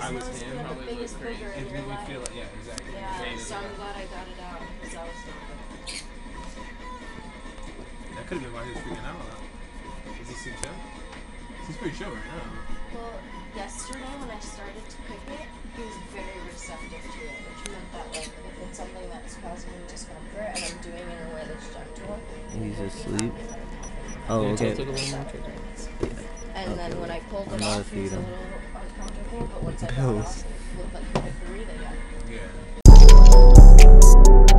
I was him, the biggest booger in it your made me life. feel like, yeah, exactly. Yeah, so I'm glad I got it out because I was not. That could have been why he was freaking out a lot. Does he seem chill? He's pretty chill right now. Well, yesterday when I started to pick it, he was very receptive to it, which meant that like if it's something that's causing him discomfort and I'm doing it in a way that's gentle, he's asleep. Oh, okay. And then when I pulled it off, he was a little uncomfortable, but once I got it off, it looked like he could breathe again. Yeah.